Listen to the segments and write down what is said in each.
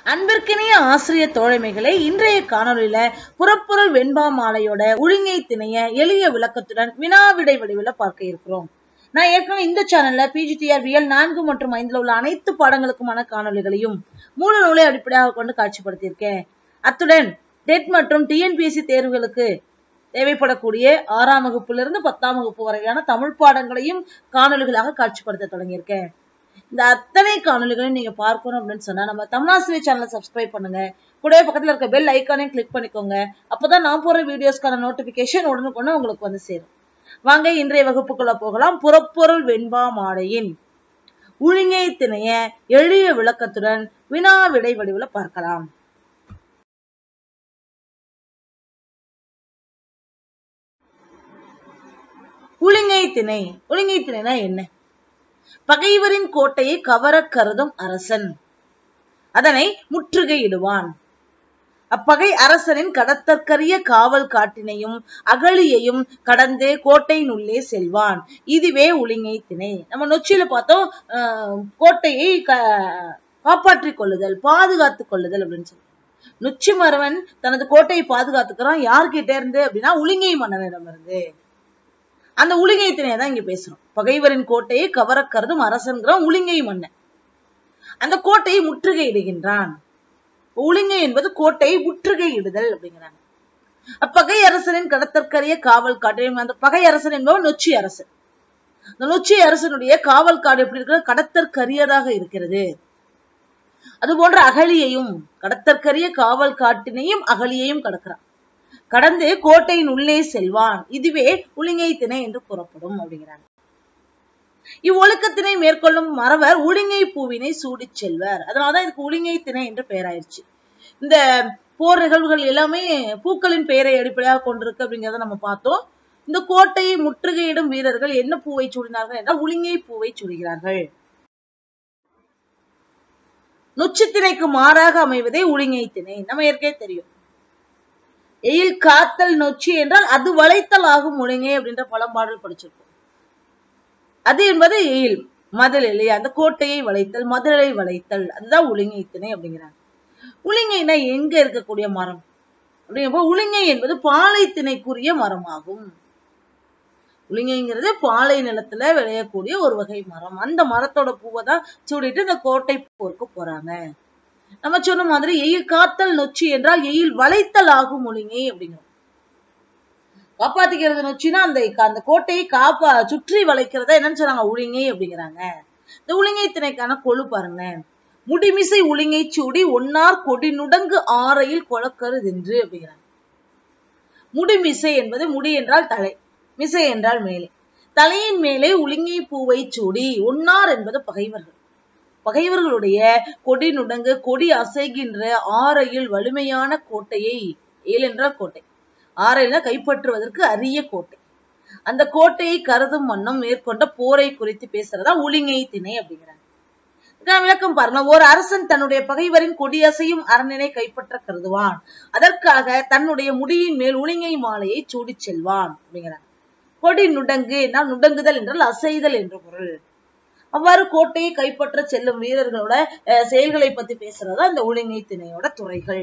அன்பிற்கினிய ஆசிரியர் தோழமைகளை இன்றைய காணொலியில புறப்பொருள் வெண்பா மாலையோட ஒழுங்கை திணைய எளிய விளக்கத்துடன் வினாவிடை வடிவில பார்க்க இருக்கிறோம். நான் ஏற்கனவே இந்த சேனல்ல PGTR 4 மற்றும் 5 உள்ள அனைத்து பாடங்களுக்குமான காணொலிகளையும் மூல நூலை அடிப்படையாக கொண்டு காட்சிப்படுத்தியிருக்கேன். அத்துடன் டெட் மற்றும் TNPSC தேர்வுகளுக்கு தேவைப்படக்கூடிய 6ஆம் வகுப்பிலிருந்து 10ஆம் வகுப்பு வரையிலான தமிழ் பாடங்களையும் காணொலிகளாக காட்சிப்படுத்த தொடங்கியிருக்கேன். இந்த அத்தனை காணொலிகளையும் நீங்க பார்க்கணும் அப்படின்னு சொன்னா நம்ம தமிழாசிரியர் சேனலை சப்ஸ்கிரைப் பண்ணுங்க. கூடவே பக்கத்துல இருக்க பெல் ஐக்கானையும் கிளிக் பண்ணிக்கோங்க. அப்பதான் நான் போற வீடியோஸ்க்கான நோட்டிபிகேஷன் உடனுக்குடனே உங்களுக்கு வந்து சேரும். வாங்க இன்றைய வகுப்புக்குள்ள போகலாம். புறப்பொருள் வெண்பா மாலையின் ஒழுங்கை திணைய எளிய விளக்கத்துடன் வினா விடை வடிவுல பார்க்கலாம். ஒழுங்கை திணை. ஒழுங்கை திணைனா என்ன? பகைவரின் கோட்டையை கவர கருதும் அரசன் அதனை முற்றுகையிடுவான். அப்பகை அரசனின் கடத்தற்கரிய காவல் காட்டினையும் அகழியையும் கடந்தே கோட்டையினுள்ளே செல்வான். இதுவே ஒழுங்கை திணை. நம்ம நொச்சியில பார்த்தோம், கோட்டையை காப்பாற்றிக் கொள்ளுதல், பாதுகாத்துக் கொள்ளுதல் அப்படின்னு சொல்லி. நொச்சி மறவன் தனது கோட்டையை பாதுகாத்துக்கிறான். யார்கிட்ட இருந்து அப்படின்னா ஒழுங்கை மன்னனிடம் இருந்து. அந்த ஒழுங்கை திணையை தான் இங்க பேசுறோம். பகைவரின் கோட்டையை கவர கருதும் அரசன்கிற ஒழுங்கை மன்னன் அந்த கோட்டையை முற்றுகையிடுகின்றான். ஒழுங்கை என்பது கோட்டையை முற்றுகையிடுதல் அப்படிங்கிறாங்க. அப்பகை அரசனின் கடத்தற்கரிய காவல் காட்டு. அந்த பகை அரசன் என்பவன் நொச்சி அரசன். அந்த நொச்சி அரசனுடைய காவல் காடு எப்படி இருக்கிறது? கடத்தற்கரியதாக இருக்கிறது. அது போன்ற அகழியையும் கடத்தற்கரிய காவல் காட்டினையும் அகழியையும் கடக்கிறான். கடந்து கோட்டையின் உள்ளே செல்வான். இதுவே ஒழுங்கை திணை என்று கூறப்படும் அப்படிங்கிறாங்க. இவ்வொழுக்கத்தினை மேற்கொள்ளும் மறவர் ஒழுங்கை பூவினை சூடி செல்வர். அதனாலதான் இதுக்கு ஒழுங்கை திணை என்று பெயராயிருச்சு. இந்த போர் நிகழ்வுகள் எல்லாமே பூக்களின் பெயரை அடிப்படையாக கொண்டிருக்கு அப்படிங்கிறத நம்ம பார்த்தோம். இந்த கோட்டையை முற்றுகையிடும் வீரர்கள் என்ன பூவை சூடினார்கள் என்றால் ஒழுங்கை பூவை சூடுகிறார்கள். நொச்சி திணைக்கு மாறாக அமைவதே ஒழுங்கை திணை. நம்ம ஏற்கனவே தெரியும். எயில் காத்தல் நொச்சி என்றால் அது வளைத்தல் ஆகும் ஒழுங்கை அப்படின்ற பழம்பாடல் படிச்சிருக்கோம். அது என்பது எயில் மதில் இல்லையா? அந்த கோட்டையை வளைத்தல், மதிலை வளைத்தல், அதுதான் ஒழுங்கை திணை அப்படிங்கிறாங்க. ஒழுங்கைனா எங்க இருக்கக்கூடிய மரம் அப்படிங்கிறப்ப ஒழுங்கை என்பது பாலை திணைக்குரிய மரமாகும். ஒழுங்கைங்கிறது பாலை நிலத்துல விளையக்கூடிய ஒரு வகை மரம். அந்த மரத்தோட பூவை தான் சூடிட்டு இந்த கோட்டை போருக்கு போறாங்க. நம்ம சொன்ன மாதிரி எயில் காத்தல் நொச்சி என்றால் எயில் வளைத்தல் ஆகும் ஒழுங்கை அப்படிங்கிறோம். காப்பாத்திக்கிறது நொச்சினா அந்த கோட்டையை சுற்றி வளைக்கிறத என்னன்னு சொன்னாங்க? ஒழுங்கை அப்படிங்கிறாங்க. இந்த ஒழுங்கை திணைக்கான கொழு பாருங்க. முடிமிசை ஒழுங்கை சூடி ஒன்னார் கொடி நுடங்கு ஆரையில் கொளக்கரு தின்று அப்படிங்கிறாங்க. முடிமிசை என்பது முடி என்றால் தலை, மிசை என்றால் மேலே. தலையின் மேலே ஒழுங்கை பூவை சூடி. ஒன்னார் என்பது பகைவர்கள். பகைவர்களுடைய கொடி நுடங்கு கொடி அசைகின்ற ஆரையில் வலிமையான கோட்டையை, ஏல் என்றால் கோட்டை, ஆரையில கைப்பற்றுவதற்கு அரிய கோட்டை, அந்த கோட்டையை கருதும் வண்ணம் மேற்கொண்ட போரை குறித்து பேசுறதா ஒழுங்கை திணை அப்படிங்கிறாங்க. விளக்கம் பாருங்க. ஒரு அரசன் தன்னுடைய பகைவரின் கொடியசையும் அரணினை கைப்பற்ற கருதுவான். அதற்காக தன்னுடைய முடியின் மேல் ஒழுங்கை மாலையை சூடி செல்வான் அப்படிங்கிறாங்க. கொடி நுடங்கு நுடங்குதல் என்றால் அசைதல் என்ற பொருள். அவ்வாறு கோட்டையை கைப்பற்ற செல்லும் வீரர்களோட செயல்களை பத்தி பேசுறதா இந்த ஒழுங்கை திணையோட துறைகள்.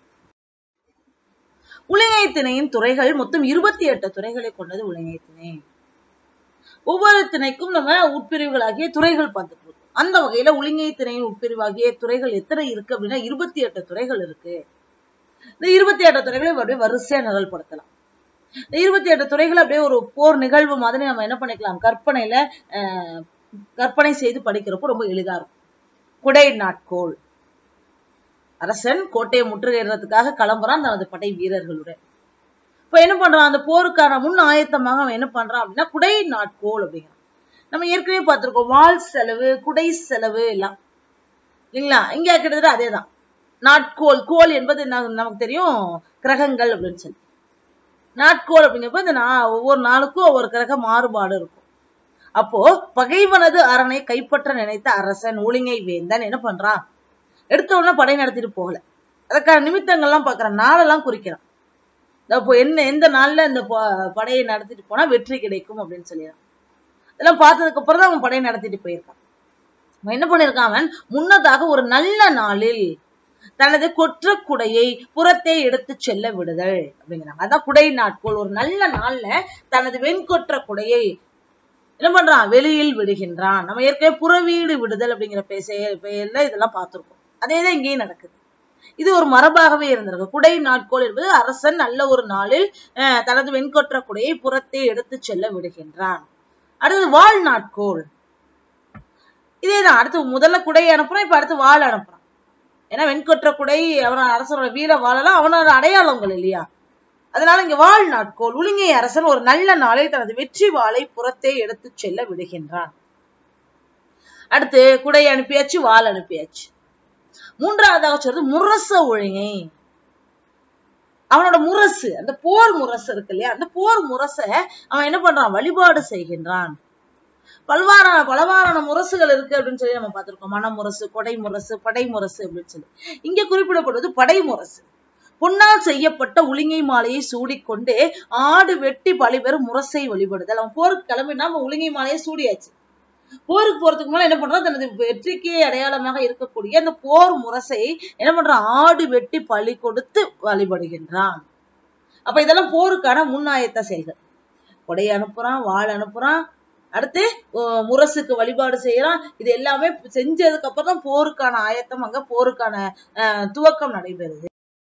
ஒழுங்கை திணையின் துறைகள் மொத்தம் 28 துறைகளை கொண்டது ஒழுங்கை திணை. ஒவ்வொரு திணைக்கும் நம்ம உட்பிரிவுகளாகிய துறைகள் பார்த்துட்டு இருக்கோம். அந்த வகையில ஒழுங்கை திணையின் உட்பிரிவாகிய துறைகள் எத்தனை இருக்கு அப்படின்னா 28 துறைகள் இருக்கு. இந்த 28 துறைகளை அப்படியே வரிசையா நிரல்படுத்தலாம். இந்த 28 துறைகள் அப்படியே ஒரு போர் நிகழ்வு மாதிரி நம்ம என்ன பண்ணிக்கலாம்? கற்பனை செய்து படிக்கிறப்போ ரொம்ப எளிதா இருக்கும். குடை நாட்கோள். அரசன் கோட்டையை முற்றுகையிடுறதுக்காக கிளம்புறான் தனது படை வீரர்களுடன். இப்ப என்ன பண்றான்? அந்த போருக்கான முன் ஆயத்தமாக அவன் என்ன பண்றான் அப்படின்னா குடை நாட்கோள் அப்படிங்கிறான். நம்ம ஏற்கனவே பார்த்திருக்கோம். வாள் செலவு, குடை செலவு எல்லாம் இல்லைங்களா? இங்க கிட்டத்தட்ட அதேதான். நாட்கோள், கோள் என்பது நமக்கு தெரியும் கிரகங்கள் அப்படின்னு சொல்லி. நாட்கோள் அப்படிங்கிறப்ப இந்த ஒவ்வொரு நாளுக்கும் ஒவ்வொரு கிரக மாறுபாடு இருக்கும். அப்போ பகைவனது அரணை கைப்பற்ற நினைத்த அரசன் ஒழுங்கை வேந்தன் என்ன பண்றான்? எடுத்த உடனே படை நடத்திட்டு போகல. அதுக்கான நிமித்தங்கள்லாம் பாக்குறான், நாளெல்லாம் குறிக்கிறான். இப்போ எந்த நாள்ல இந்த படையை நடத்திட்டு போனா வெற்றி கிடைக்கும் அப்படின்னு சொல்லிடுறான். இதெல்லாம் பார்த்ததுக்கு அப்புறம் தான் அவன் படையை நடத்திட்டு போயிருக்கான். அவன் என்ன பண்ணிருக்கான்? அவன் முன்னதாக ஒரு நல்ல நாளில் தனது கொற்ற குடையை புறத்தே எடுத்து செல்ல விடுதல் அப்படிங்கிறாங்க. அதான் குடை நாட்கோள். ஒரு நல்ல நாள்ல தனது வெண்கொற்ற குடையை என்ன பண்றான், வெளியில் விடுகின்றான். நம்ம ஏற்கனவே புறவீடு விடுதல் அப்படிங்கிற பெயர்ல இதெல்லாம் பார்த்திருக்கோம். அதேதான் இங்கேயும் நடக்குது. இது ஒரு மரபாகவே இருந்திருக்கு. குடை நாட்கோள் என்பது அரசன் நல்ல ஒரு நாளில் தனது வெண்கொற்ற குடையை புறத்தே எடுத்து செல்ல விடுகின்றான். அடுத்தது வாழ் நாட்கோள். இதேதான். அடுத்து முதல்ல குடையை அனுப்புறான், இப்ப அடுத்து வாழ் அனுப்புறான். ஏன்னா வெண்கொற்ற குடை அவன அரசனோட வீர வாழலாம் அவனோட அடையாளங்கள் இல்லையா. அதனால இங்க வாழ் நாட்கோள். உலிங்கை அரசன் ஒரு நல்ல நாளில் தனது வெற்றி வாளை புறத்தே எடுத்து செல்ல விடுகின்றான். அடுத்து குடை அனுப்பியாச்சு, வாள் அனுப்பியாச்சு. மூன்றாவதாக சொல்றது முரச ஒழுங்கை. அவனோட முரசு, அந்த போர் முரசு இருக்கு இல்லையா, அந்த போர் முரச அவன் என்ன பண்றான், வழிபாடு செய்கின்றான். பலவாறான முரசுகள் இருக்கு அப்படின்னு சொல்லி நம்ம பார்த்திருக்கோம். மணமுரசு, கொடை முரசு, படை முரசு அப்படின்னு சொல்லி. இங்க குறிப்பிடப்படுவது படை முரசு. பொன்னால் செய்யப்பட்ட உளிங்கை மாலையை சூடிக்கொண்டு ஆடு வெட்டி பலிபெறும் முரசை வழிபடுதல். அவன் போருக்கு கிளம்பினா அவன் உளிங்கை மாலையை சூடியாச்சு. போருக்கு போறதுக்கு மேல என்ன பண்றான், தனது வெற்றிக்கு அடையாளமாக இருக்கக்கூடிய அந்த போர் முரசை என்ன பண்றான், ஆடு வெட்டி பலி கொடுத்து வழிபடுகின்றான். அப்ப இதெல்லாம் போருக்கான முன்னாயத்த செயல்கள். கொடை அனுப்புறான், வாள் அனுப்புறான், அடுத்து முரசுக்கு வழிபாடு செய்யறான். இது எல்லாமே செஞ்சதுக்கு அப்புறம் தான் போருக்கான ஆயத்தம், அங்க போருக்கான துவக்கம் நடைபெறுது.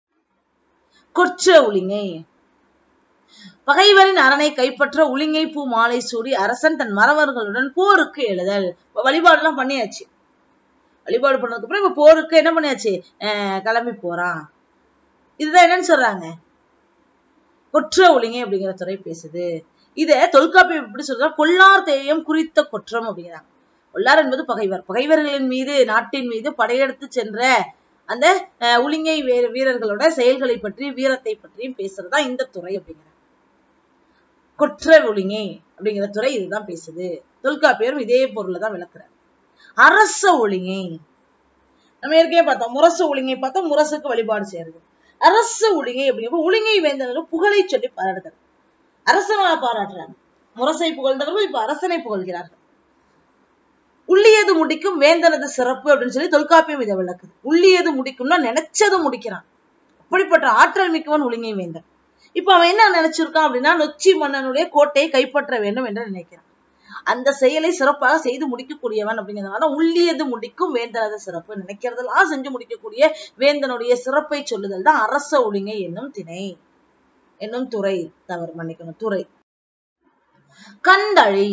கொற்ற உளிங்கை. பகைவரின் அரணை கைப்பற்ற உளிங்கை பூ மாலை சூடி அரசன் தன் மறவர்களுடன் போருக்கு எழுதல். வழிபாடு எல்லாம் பண்ணியாச்சு. வழிபாடு பண்ணதுக்கு அப்புறம் இப்ப போருக்கு என்ன பண்ணியாச்சு, கிளம்பி போறான். இதுதான் என்னன்னு சொல்றாங்க, கொற்ற உளிங்கை அப்படிங்கிற துறை பேசுது. இத தொல்காப்பியம் எப்படி சொல்றா, கொல்லார் தேயம் குறித்த கொற்றம் அப்படிங்கிறாங்க. கொல்லார் என்பது பகைவர். பகைவர்களின் மீது, நாட்டின் மீது படையெடுத்து சென்ற அந்த உளிங்கை வீரர்களோட செயல்களை பற்றி, வீரத்தை பற்றியும் பேசுறதா இந்த துறை அப்படிங்கிறாங்க. கொற்ற ஒழுங்கை அப்படிங்கிற துறை இதுதான் பேசுது. தொல்காப்பியரும் இதே பொருளை தான் விளக்குறார். அரச ஒழுங்கை நம்ம ஏற்கனவே பார்த்தோம். முரசு ஒழுங்கை பார்த்தோம், முரசுக்கு வழிபாடு செய்யறது. அரச ஒழுங்கை அப்படிங்கிற உளிங்கை வேந்தர்கள் புகழை சொல்லி பாராட்டுறாங்க. அரசனால பாராட்டுறாங்க. முரசை புகழ்ந்தவர்கள் இப்ப அரசனை புகழ்கிறார்கள். உள்ளியது முடிக்கும் வேந்தனது சிறப்பு அப்படின்னு சொல்லி தொல்காப்பியம் இதை விளக்குது. உள்ளியது முடிக்கும்னா நினைச்சது முடிக்கிறான். அப்படிப்பட்ட ஆற்றல் மிக்கவன் உளிங்கை வேந்தன். இப்ப அவன் என்ன நினைச்சிருக்கான் அப்படின்னா, நொச்சி மன்னனுடைய கோட்டையை கைப்பற்ற வேண்டும் என்று நினைக்கிறான். அந்த செயலை சிறப்பாக செய்து முடிக்கக்கூடியவன் அப்படிங்கிறதுனால உள்ளியது முடிக்கும் வேந்தனது சிறப்பு. நினைக்கிறதெல்லாம் செஞ்சு முடிக்கக்கூடிய வேந்தனுடைய சிறப்பை சொல்லுதல் தான் அரச ஒழுங்கை என்னும் திணை, என்னும் துறை. தவறு மன்னிக்கணும், துறை. கந்தழி.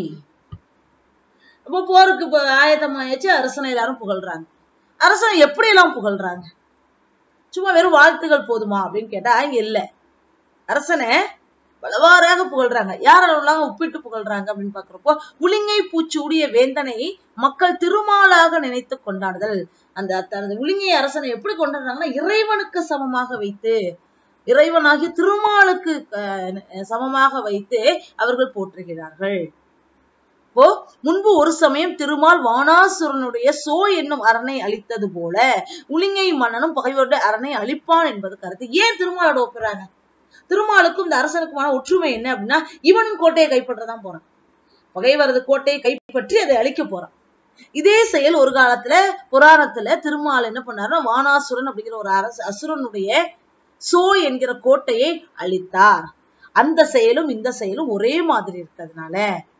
அப்போ போருக்கு ஆயத்தமாயாச்சு, அரசனை எல்லாரும் புகழ்றாங்க. அரசனை எப்படி எல்லாம் புகழ்றாங்க, சும்மா வெறும் வாழ்த்துகள் போதுமா அப்படின்னு கேட்டா இங்க இல்ல. அரசனை பலவாறாக புகழ்றாங்க. யாரெல்லாம் ஒப்பிட்டு புகழ்றாங்க அப்படின்னு பாக்குறப்போ, உளிங்கை பூச்சூடிய வேந்தனை மக்கள் திருமாலாக நினைத்து கொண்டாடுதல். அந்த உளிங்கை அரசனை எப்படி கொண்டாடுறாங்கன்னா, இறைவனுக்கு சமமாக வைத்து, இறைவனாகிய திருமாலுக்கு சமமாக வைத்து அவர்கள் போற்றுகிறார்கள். இப்போ முன்பு ஒரு சமயம் திருமால் வானாசுரனுடைய சோ என்னும் அரணை அழித்தது போல உளிங்கை மன்னனும் பகைவருடைய அரணை அழிப்பான் என்பது கருத்து. ஏன் திருமாலோட ஒப்புறாங்க? திருமாலுக்கும் இந்த அரசனுக்குமான ஒற்றுமை என்ன அப்படின்னா, இவனும் கோட்டையை கைப்பற்றதான் போறான். பகைவரது கோட்டையை கைப்பற்றி அதை அழிக்க போறான். இதே செயல் ஒரு காலத்துல புராணத்துல திருமால் என்ன பண்ணாருன்னா, வானாசுரன் அப்படிங்கிற ஒரு அசுரனுடைய சோ என்கிற கோட்டையை அழித்தார். அந்த செயலும் இந்த செயலும் ஒரே மாதிரி இருக்கிறதுனால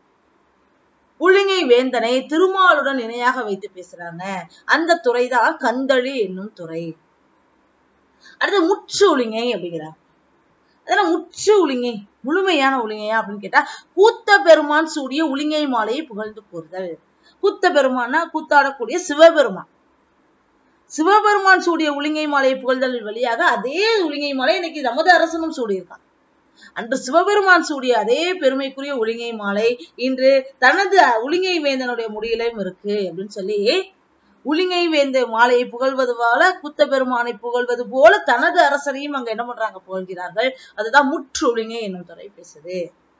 உளிங்கை வேந்தனை திருமாலுடன் இணையாக வைத்து பேசுறாங்க. அந்த துறைதான் கந்தழி என்னும் துறை. அடுத்து முற்று உளிங்கை அப்படிங்கிறார். அதெல்லாம் முற்று உளிங்கை முழுமையான உளிங்கையா அப்படின்னு கேட்டா, கூத்த பெருமான் சூடிய உளிங்கை மாலையை புகழ்ந்து கூறுதல். கூத்த பெருமானா கூத்தாடக்கூடிய சிவபெருமான். சிவபெருமான் சூடிய உளிங்கை மாலையை புகழ்தல் வழியாக அதே உளிங்கை மாலை இன்னைக்கு நமது அரசனும் சூடியிருக்கான். அன்று சிவபெருமான் சூடிய அதே பெருமைக்குரிய உளிங்கை மாலை இன்று தனது உளிங்கை வேந்தனுடைய முடியிலும் இருக்கு அப்படின்னு சொல்லி, உளிங்கை வேந்த மாலையை புகழ்வது போல கூத்த பெருமானை புகழ்வது போல தனது அரசனையும் அங்க என்ன பண்றாங்க, புகழ்கிறார்கள். அதுதான் முற்று உளிங்கை என்னும் துறை பேசுது.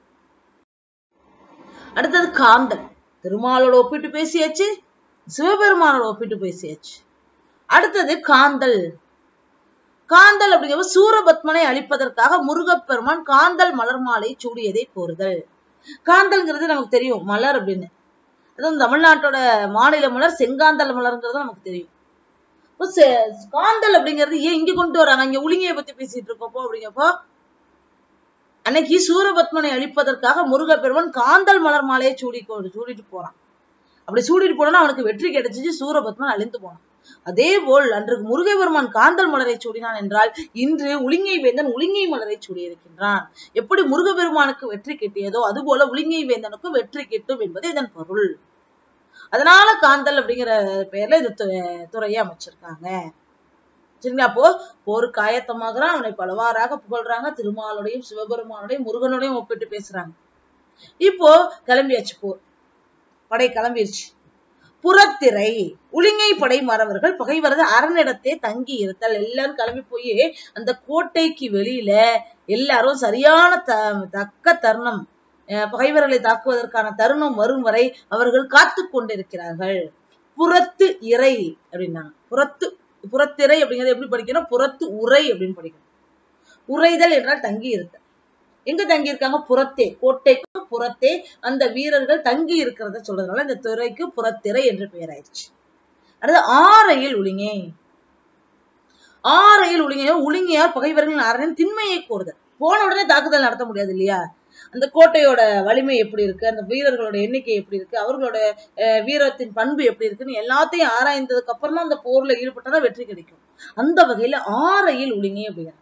அடுத்தது காந்தல். திருமாலோட ஒப்பிட்டு பேசியாச்சு, சிவபெருமானோட ஒப்பிட்டு பேசியாச்சு. அடுத்தது காந்தல். காந்தல் அப்படிங்கிற சூரபத்மனை அழிப்பதற்காக முருகப்பெருமான் காந்தல் மலர் மாலை சூடியதை கோருதல். காந்தல்ங்கிறது நமக்கு தெரியும் மலர் அப்படின்னு. அதுவும் தமிழ்நாட்டோட மாநில மலர் செங்காந்தல் மலர்ங்கிறது நமக்கு தெரியும். காந்தல் அப்படிங்கிறது ஏன் இங்க கொண்டு வராங்க? இங்க உளிங்கையை பத்தி பேசிட்டு இருக்கோப்போ அப்படிங்கப்போ அன்னைக்கு சூரபத்மனை அழிப்பதற்காக முருகப்பெருமான் காந்தல் மலர் மாலையை சூடிட்டு போறான். அப்படி சூடிட்டு போனா அவனுக்கு வெற்றி கிடைச்சிச்சு, சூரபத்மன் அழிந்து போனான். அதே போல் அன்று முருகப்பெருமான் காந்தல் மலரை சூடினான் என்றால் இன்று உளிங்கை வேந்தன் உளிங்கை மலரை சூடியிருக்கின்றான். எப்படி முருகப்பெருமானுக்கு வெற்றி கிட்டியதோ அதுபோல உளிங்கை வேந்தனுக்கும் வெற்றி கிட்டும் என்பது இதன் பொருள். அதனால காந்தல் அப்படிங்கிற பெயர்ல இந்த துறையை அமைச்சிருக்காங்க. சரிங்களா? அப்போ போருக்கு ஆயத்தமாகறான், அவனை பலவாறாக புகழ்றாங்க, திருமாலோடையும் சிவபெருமானோடையும் முருகனோடையும் ஒப்பிட்டு பேசுறாங்க. இப்போ கிளம்பியாச்சு, போர் படை கிளம்பிடுச்சு. புறத்திரை உளிங்கை படை மறவர்கள் பகைவரது அரணிடத்தே தங்கி இருத்தல். எல்லாரும் கிளம்பி போய் அந்த கோட்டைக்கு வெளியில எல்லாரும் சரியான தக்க தருணம், பகைவர்களை தாக்குவதற்கான தருணம் வரும் வரை அவர்கள் காத்து கொண்டிருக்கிறார்கள். புறத்து இறை அப்படின்னா புறத்திரை அப்படிங்கிறது எப்படி படிக்கணும்? புறத்து உரை அப்படின்னு படிக்கணும். உரைதல் என்றால் தங்கி இருத்தல். எங்க தங்கி இருக்காங்க? புறத்தே, கோட்டைக்கு புறத்தே அந்த வீரர்கள் தங்கி இருக்கிறத சொல்றதுனால இந்த துறைக்கு புறத்திரை என்று பெயர் ஆயிடுச்சு. அடுத்து ஆரையில் உளிங்கை. ஆரையில் உளிங்கை உளிங்கையார் பகைவர்களின் அரணின் திண்மையை கூறுதல். போன உடனே தாக்குதல் நடத்த முடியாது இல்லையா? அந்த கோட்டையோட வலிமை எப்படி இருக்கு, அந்த வீரர்களோட எண்ணிக்கை எப்படி இருக்கு, அவர்களோட வீரத்தின் பண்பு எப்படி இருக்குன்னு எல்லாத்தையும் ஆராய்ந்ததுக்கு அப்புறம் தான் அந்த போர்ல ஈடுபட்டாதான் வெற்றி கிடைக்கும். அந்த வகையில ஆரையில் உளிங்கை அப்படிங்கிற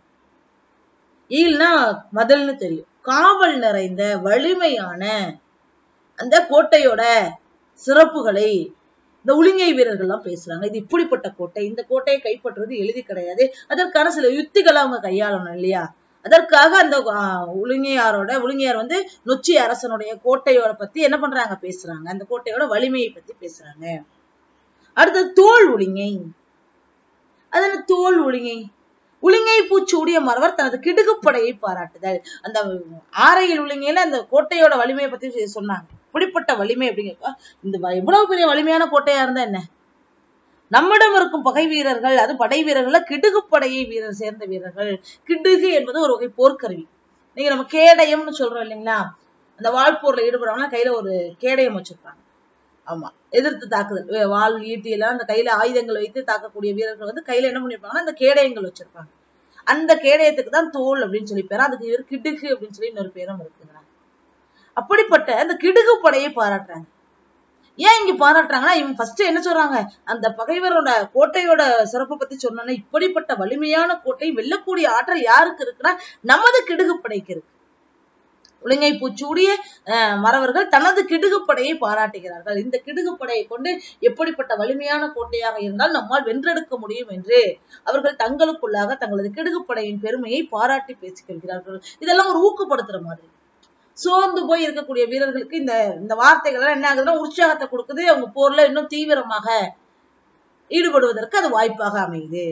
ஈல்னா மதல்னு தெரியும். காவல் நிறைந்த வலிமையான அந்த கோட்டையோட சிறப்புகளை இந்த உளிங்கை வீரர்கள் எல்லாம் பேசுறாங்க. இது இப்படிப்பட்ட கோட்டை, இந்த கோட்டையை கைப்பற்றுவது எளிது கிடையாது, அதற்கான சில யுக்திகளை அவங்க கையாளணும் இல்லையா? அதற்காக அந்த உளிங்கையார் வந்து நொச்சி அரசனுடைய கோட்டையோட பத்தி என்ன பண்றாங்க? பேசுறாங்க. அந்த கோட்டையோட வலிமையை பத்தி பேசுறாங்க. அடுத்தது தோல் உளிங்கை. அதனால தோல் உளிங்கை உளிங்கை பூச்சூடிய மறவர் தனது கிடுகுப்படையை பாராட்டுதல். அந்த ஆரையில் உளிங்கையில அந்த கோட்டையோட வலிமையை பத்தி சொன்னாங்க. இப்படிப்பட்ட வலிமை அப்படிங்கிறப்ப இந்த எவ்வளவு பெரிய வலிமையான கோட்டையா இருந்தா என்ன, நம்மிடம் இருக்கும் பகை வீரர்கள், அது படை வீரர்கள கிடுகுப்படையை சேர்ந்த வீரர்கள். கிடுகு என்பது ஒரு வகை போர்க்கருவி. நீங்க நம்ம கேடயம்னு சொல்றோம் இல்லைங்களா? அந்த வாழ்போர்ல ஈடுபடுறவங்க கையில ஒரு கேடயம் வச்சிருப்பாங்க. ஆமா, எதிர்த்து தாக்குதல், வாள் ஈட்டி எல்லாம் அந்த கையில ஆயுதங்கள் வைத்து தாக்கக்கூடிய வீரர்கள் வந்து கையில என்ன பண்ணிருப்பாங்கன்னா அந்த கேடயங்கள் வச்சிருப்பாங்க. அந்த கேடயத்துக்கு தான் தோல் அப்படின்னு சொல்லி பேர். அதுக்கு இவர் கிடுகு அப்படின்னு சொல்லி இன்னொரு பேரும் இருக்குங்க. அப்படிப்பட்ட அந்த கிடுகு படையை பாராட்டுறாங்க. ஏன் இங்க பாராட்டுறாங்கன்னா, இவங்க ஃபர்ஸ்ட் என்ன சொல்றாங்க? அந்த பகைவரோட கோட்டையோட சிறப்பை பத்தி சொன்னா, இப்படிப்பட்ட வலிமையான கோட்டை வெல்லக்கூடிய ஆற்றல் யாருக்கு இருக்குன்னா நமது கிடுகு படைக்கு இருக்கு. உளிங்கை பூச்சூடிய மறவர்கள் தனது கிடுகுப்படையை பாராட்டுகிறார்கள். இந்த கிடுகுப்படையை கொண்டு எப்படிப்பட்ட வலிமையான கோட்டையாக இருந்தால் நம்மால் வென்றெடுக்க முடியும் என்று அவர்கள் தங்களுக்குள்ளாக தங்களது கிடுகுப்படையின் பெருமையை பாராட்டி பேசிக்கொள்கிறார்கள். இதெல்லாம் ஒரு ஊக்கப்படுத்துற மாதிரி. சோர்ந்து போய் இருக்கக்கூடிய வீரர்களுக்கு இந்த வார்த்தைகள் என்ன ஆகுதுன்னா உற்சாகத்தை கொடுக்குது. அவங்க போர்ல இன்னும் தீவிரமாக ஈடுபடுவதற்கு அது வாய்ப்பாக அமையுது.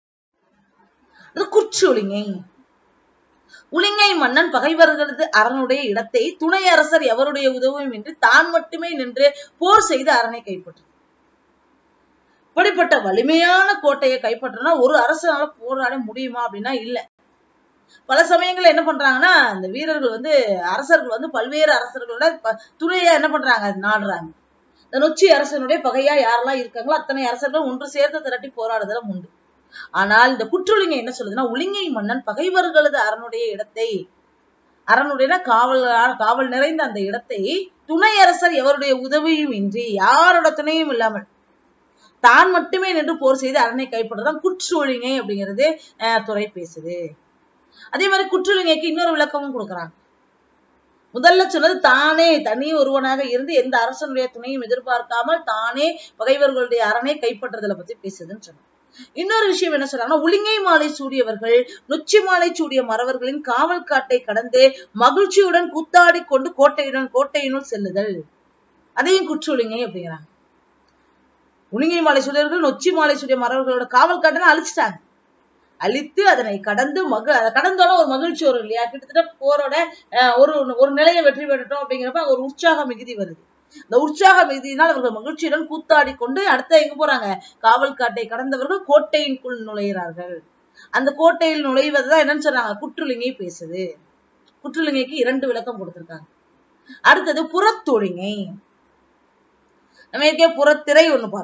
அது குற்றுளிங்கை. உளிங்கை மன்னன் பகைவர்களது அரணுடைய இடத்தை துணை அரசர் எவருடைய உதவியும் இன்றி தான் மட்டுமே நின்று போர் செய்து அரனை கைப்பற்று. இப்படிப்பட்ட வலிமையான கோட்டையை கைப்பற்றினா ஒரு அரசனால போராட முடியுமா அப்படின்னா இல்ல. பல சமயங்கள்ல என்ன பண்றாங்கன்னா இந்த வீரர்கள் வந்து அரசர்கள் வந்து பல்வேறு அரசர்களோட துணையா என்ன பண்றாங்க? நாடுறாங்க. இந்த நொச்சி அரசனுடைய பகையா யாரெல்லாம் இருக்காங்களோ அத்தனை அரசர்கள் ஒன்று சேர்த்து திரட்டி போராடுதலும் உண்டு. ஆனால் இந்த குற்றுளிங்கை என்ன சொல்லுதுன்னா, உளிங்கை மன்னன் பகைவர்களது அரணுடைய இடத்தை, அரணுடைய காவல் நிறைந்த அந்த இடத்தை துணை அரசர் எவருடைய உதவியும் இன்றி, யாரோட துணையும் இல்லாமல் தான் மட்டுமே நின்று போர் செய்து அரனை கைப்பற்றதான் குற்றுளிங்கை அப்படிங்கிறது துறை பேசுது. அதே மாதிரி குற்றுளிங்கைக்கு இன்னொரு விளக்கமும் கொடுக்குறாங்க. முதல்ல சொன்னது தானே தனி ஒருவனாக இருந்து எந்த அரசனுடைய துணையும் எதிர்பார்க்காமல் தானே பகைவர்களுடைய அரணை கைப்பற்றுதலை பத்தி பேசுதுன்னு சொன்னாங்க. இன்னொரு விஷயம் என்ன சொல்றாங்கன்னா, உளிங்கை மாலை சூடியவர்கள் நொச்சி மாலை சூடிய மறவர்களின் காவல் காட்டை கடந்து மகிழ்ச்சியுடன் கூத்தாடி கொண்டு கோட்டையினுள் செல்லுதல், அதையும் குற்றுளிங்கை அப்படிங்கிறாங்க. உளிங்கை மாலை சூடியவர்கள் நொச்சி மாலை சூடிய மறவர்களோட காவல் காட்டை அழிச்சிட்டாங்க. அழித்து அதனை கடந்தோட ஒரு மகிழ்ச்சி வரும் இல்லையா? கிட்டத்தட்ட போரோட ஒரு நிலையை வெற்றி பெற்றோம் அப்படிங்கிறப்ப ஒரு உற்சாக மிகுதி வருது. இந்த உற்சாக மிகுதியினால் அவர்கள் மகிழ்ச்சியுடன் கூத்தாடி கொண்டு அடுத்த எங்க போறாங்க? காவல் காட்டை கடந்தவர்கள் கோட்டையின்குள் நுழைகிறார்கள். அந்த கோட்டையில் நுழைவதுதான் என்னன்னு சொன்னாங்க? குற்றுளிங்கை பேசுது. குற்றுளிங்கைக்கு 2 விளக்கம் கொடுத்திருக்காங்க. அடுத்தது புறத்தொழிங்கை. நம்ம புறத்திரை ஒண்ணு பார்த்தோம்.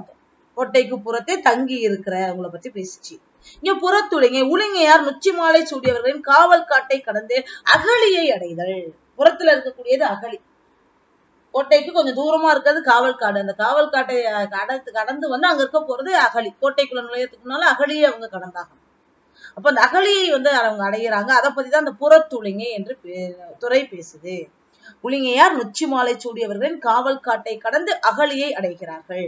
கோட்டைக்கு புறத்தே தங்கி இருக்கிறவங்களை பத்தி பேசிச்சு. இங்க புறத்துளிங்கை உளிங்கையார் நொச்சி மாலை சூடியவர்களின் காவல் காட்டை கடந்து அகழியை அடைதல். புறத்துல இருக்கக்கூடியது அகழி. கோட்டைக்கு கொஞ்சம் தூரமா இருக்கிறது காவல் காடு. அந்த காவல் காட்டை கடந்து வந்து அங்க இருக்க போறது அகழி. கோட்டைக்குள்ள நுழையத்துக்கு முன்னால அகழியை அவங்க கடந்தாங்க. அப்ப அந்த அகழியை வந்து அவங்க அடைகிறாங்க. அதை பத்திதான் அந்த புறத்துளிங்கை என்று துறை பேசுது. உளிங்கையார் நொச்சி மாலை சூடியவர்களின் காவல் காட்டை கடந்து அகழியை அடைகிறார்கள்.